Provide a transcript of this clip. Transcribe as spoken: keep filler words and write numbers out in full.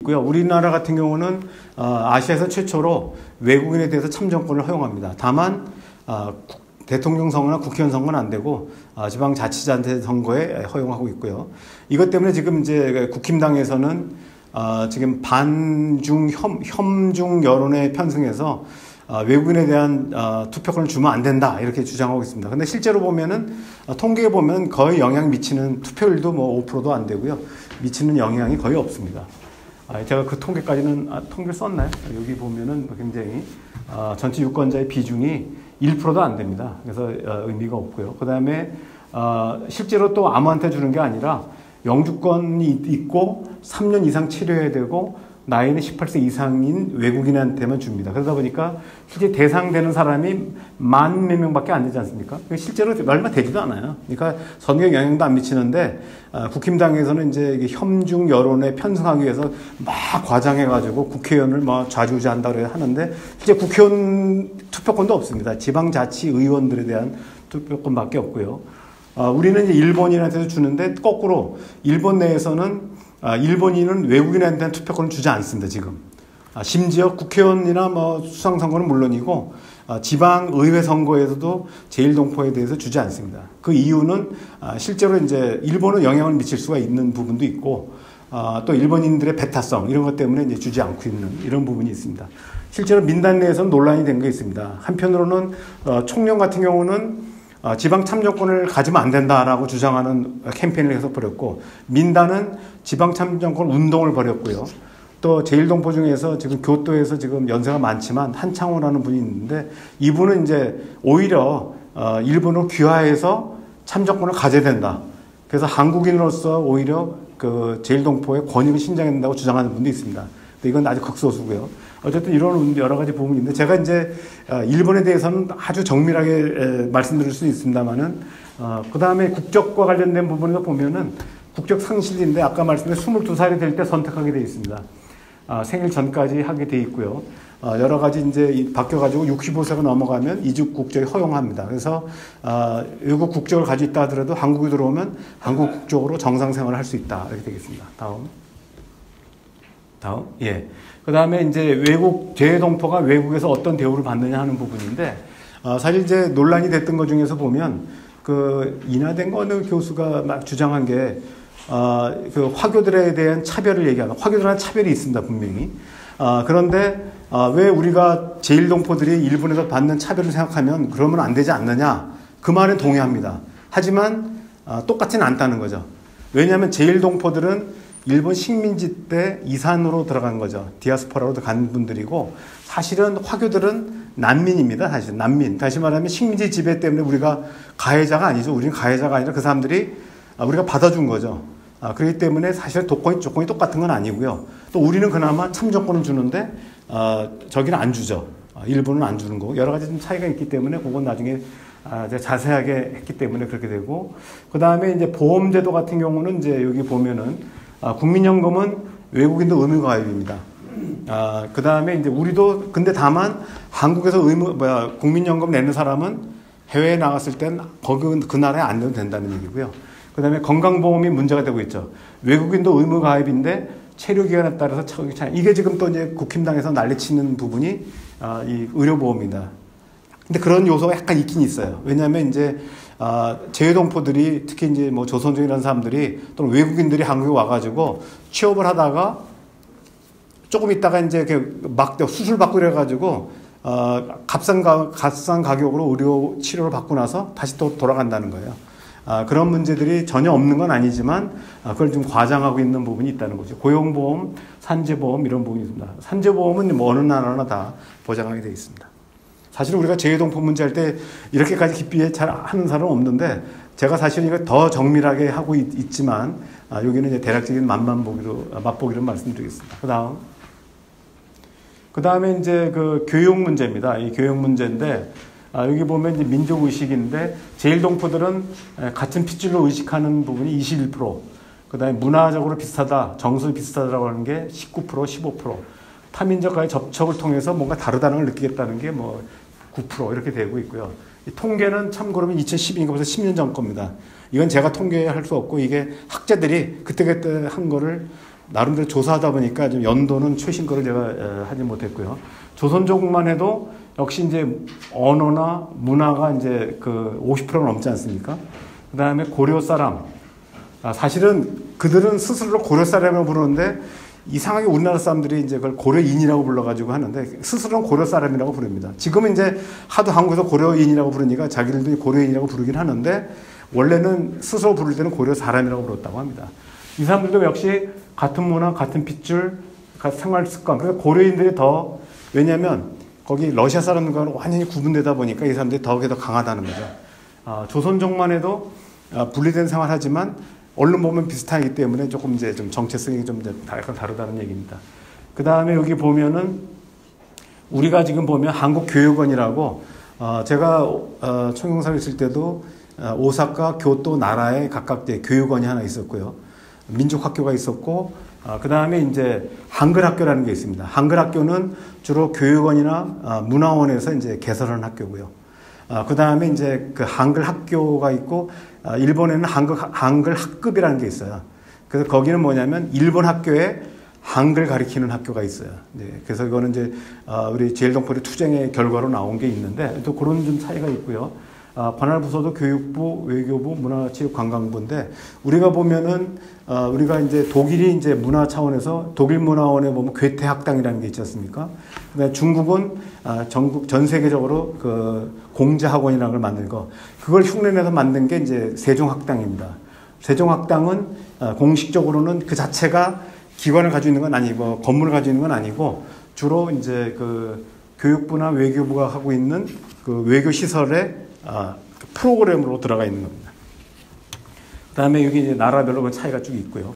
있고요. 우리나라 같은 경우는 어, 아시아에서 최초로 외국인에 대해서 참정권을 허용합니다. 다만 어, 대통령 선거나 국회의원 선거는 안 되고 어, 지방자치단체 선거에 허용하고 있고요. 이것 때문에 지금 이제 국힘당에서는 어, 지금 반중 혐, 혐중 여론에 편승해서 어, 외국인에 대한 어, 투표권을 주면 안 된다 이렇게 주장하고 있습니다. 근데 실제로 보면은 어, 통계에 보면 거의 영향 미치는 투표율도 뭐 오 퍼센트도 안 되고요. 미치는 영향이 거의 없습니다. 아, 제가 그 통계까지는 아, 통계를 썼나요? 여기 보면은 굉장히 어, 전체 유권자의 비중이 일 퍼센트도 안 됩니다. 그래서 어, 의미가 없고요. 그 다음에 어, 실제로 또 아무한테 주는 게 아니라 영주권이 있고 삼 년 이상 치료해야 되고 나이는 십팔 세 이상인 외국인한테만 줍니다. 그러다 보니까 실제 대상되는 사람이 만 몇 명밖에 안 되지 않습니까? 실제로 얼마 되지도 않아요. 그러니까 선거에 영향도 안 미치는데 어, 국힘당에서는 이제 이게 혐중 여론에 편승하기 위해서 막 과장해가지고 국회의원을 막 좌지우지한다 그래 하는데 실제 국회의원 투표권도 없습니다. 지방자치의원들에 대한 투표권밖에 없고요. 어, 우리는 이제 일본인한테도 주는데 거꾸로 일본 내에서는 아, 일본인은 외국인한테 대한 투표권을 주지 않습니다, 지금. 아, 심지어 국회의원이나 뭐 수상선거는 물론이고, 아, 지방의회 선거에서도 제일동포에 대해서 주지 않습니다. 그 이유는, 아, 실제로 이제 일본은 영향을 미칠 수가 있는 부분도 있고, 아, 또 일본인들의 배타성, 이런 것 때문에 이제 주지 않고 있는 이런 부분이 있습니다. 실제로 민단 내에서는 논란이 된 게 있습니다. 한편으로는, 어, 총련 같은 경우는 어, 지방 참정권을 가지면 안 된다라고 주장하는 캠페인을 계속 벌였고, 민단은 지방 참정권 운동을 벌였고요. 또 제일동포 중에서 지금 교토에서 지금 연세가 많지만 한창호라는 분이 있는데 이분은 이제 오히려 어, 일본으로 귀화해서 참정권을 가져야 된다. 그래서 한국인으로서 오히려 그 제일동포의 권익을 신장해야 된다고 주장하는 분도 있습니다. 근데 이건 아주 극소수고요. 어쨌든 이런 여러 가지 부분이 있는데 제가 이제 일본에 대해서는 아주 정밀하게 말씀드릴 수 있습니다만은 어, 그 다음에 국적과 관련된 부분에서 보면은 국적 상실인데 아까 말씀드린 스물두 살이 될 때 선택하게 되어 있습니다. 어, 생일 전까지 하게 되어 있고요. 어, 여러 가지 이제 바뀌어가지고 육십오 세가 넘어가면 이주 국적이 허용합니다. 그래서 어, 외국 국적을 가지고 있다 하더라도 한국에 들어오면 한국 국적으로 정상 생활을 할 수 있다 이렇게 되겠습니다. 다음, 다음, 예. 그 다음에 이제 외국, 재외동포가 외국에서 어떤 대우를 받느냐 하는 부분인데, 어, 사실 이제 논란이 됐던 것 중에서 보면, 그, 이나된 어느 교수가 막 주장한 게, 어, 그 화교들에 대한 차별을 얘기하는, 화교들한테 차별이 있습니다, 분명히. 어, 그런데, 어, 왜 우리가 제일동포들이 일본에서 받는 차별을 생각하면 그러면 안 되지 않느냐? 그 말은 동의합니다. 하지만, 어, 똑같지는 않다는 거죠. 왜냐하면 제일동포들은 일본 식민지 때 이산으로 들어간 거죠. 디아스포라로 간 분들이고 사실은 화교들은 난민입니다. 사실 난민. 다시 말하면 식민지 지배 때문에 우리가 가해자가 아니죠. 우리는 가해자가 아니라 그 사람들이 우리가 받아준 거죠. 그렇기 때문에 사실 조건이, 조건이 똑같은 건 아니고요. 또 우리는 그나마 참정권은 주는데 어, 저기는 안 주죠. 일본은 안 주는 거고 여러 가지 좀 차이가 있기 때문에 그건 나중에 아, 이제 자세하게 했기 때문에 그렇게 되고 그 다음에 이제 보험제도 같은 경우는 이제 여기 보면은 아, 국민연금은 외국인도 의무가입입니다. 아, 그 다음에 이제 우리도, 근데 다만 한국에서 의무, 뭐야, 국민연금 내는 사람은 해외에 나갔을 땐 거기, 그 나라에 안 내도 된다는 얘기고요. 그 다음에 건강보험이 문제가 되고 있죠. 외국인도 의무가입인데 체류기간에 따라서 차이. 이게 지금 또 이제 국힘당에서 난리치는 부분이 아, 이 의료보험입니다. 근데 그런 요소가 약간 있긴 있어요. 왜냐하면 이제 아, 제외동포들이 특히 이제 뭐 조선족이라는 사람들이 또는 외국인들이 한국에 와가지고 취업을 하다가 조금 있다가 이제 막 수술 받고 이래가지고 어, 값싼 가, 값싼 가격으로 의료 치료를 받고 나서 다시 또 돌아간다는 거예요. 아, 그런 문제들이 전혀 없는 건 아니지만 아, 그걸 좀 과장하고 있는 부분이 있다는 거죠. 고용보험, 산재보험 이런 부분이 있습니다. 산재보험은 뭐 어느 나라나 다 보장하게 되어 있습니다. 사실 우리가 제외동포 문제 할 때 이렇게까지 깊이 잘 하는 사람은 없는데 제가 사실 이거 더 정밀하게 하고 있, 있지만 아, 여기는 이제 대략적인 맛만 보기로 아, 맛보기로 말씀드리겠습니다. 그 다음 그 다음에 이제 그 교육 문제입니다. 이 교육 문제인데 아, 여기 보면 이제 민족 의식인데 제일동포들은 같은 핏줄로 의식하는 부분이 이십일 퍼센트, 그 다음에 문화적으로 비슷하다, 정서 비슷하다라고 하는 게 십구 퍼센트, 십오 퍼센트, 타민족과의 접촉을 통해서 뭔가 다르다는 걸 느끼겠다는 게 뭐 구 퍼센트 이렇게 되고 있고요. 이 통계는 참고로 이천십이니까 벌써 십 년 전 겁니다. 이건 제가 통계할 수 없고 이게 학자들이 그때그때 한 거를 나름대로 조사하다 보니까 좀 연도는 최신 거를 제가 하지 못했고요. 조선족만 해도 역시 이제 언어나 문화가 이제 그 오십 퍼센트가 넘지 않습니까? 그 다음에 고려 사람. 아, 사실은 그들은 스스로를 고려 사람이라고 부르는데 이상하게 우리나라 사람들이 이제 그걸 고려인이라고 불러가지고 하는데 스스로는 고려 사람이라고 부릅니다. 지금은 이제 하도 한국에서 고려인이라고 부르니까 자기들도 고려인이라고 부르긴 하는데 원래는 스스로 부를 때는 고려 사람이라고 불렀다고 합니다. 이 사람들도 역시 같은 문화, 같은 핏줄, 같은 생활 습관. 그래서 고려인들이 더, 왜냐하면 거기 러시아 사람들과는 완전히 구분되다 보니까 이 사람들이 더, 더 강하다는 거죠. 아, 조선족만 해도 아, 분리된 생활을 하지만 얼른 보면 비슷하기 때문에 조금 이제 좀 정체성이 좀 약간 다르다는 얘기입니다. 그 다음에 여기 보면은 우리가 지금 보면 한국교육원이라고 어, 제가 어, 총영사를 있을 때도 어, 오사카, 교토, 나라에 각각 교육원이 하나 있었고요. 민족학교가 있었고, 어, 그 다음에 이제 한글학교라는 게 있습니다. 한글학교는 주로 교육원이나 어, 문화원에서 이제 개설하는 학교고요. 어, 그 다음에 이제 그 한글 학교가 있고, 어, 일본에는 한글, 한글 학급이라는 게 있어요. 그래서 거기는 뭐냐면 일본 학교에 한글 가리키는 학교가 있어요. 네, 그래서 이거는 이제 어, 우리 제일동포리 투쟁의 결과로 나온 게 있는데 또 그런 좀 차이가 있고요. 어, 관할 부서도 교육부, 외교부, 문화체육관광부인데 우리가 보면은 어, 우리가 이제 독일이 이제 문화 차원에서 독일 문화원에 보면 괴테 학당이라는 게 있지 않습니까? 그다음에 중국은 어, 전국 전 세계적으로 그 공제 학원이라는 걸 만든 거 그걸 흉내내서 만든 게 이제 세종학당입니다. 세종학당은 어, 공식적으로는 그 자체가 기관을 가지고 있는 건 아니고 건물을 가지고 있는 건 아니고 주로 이제 그 교육부나 외교부가 하고 있는 그 외교 시설의 아, 그 프로그램으로 들어가 있는 겁니다. 그 다음에 여기 이제 나라별로 차이가 쭉 있고요.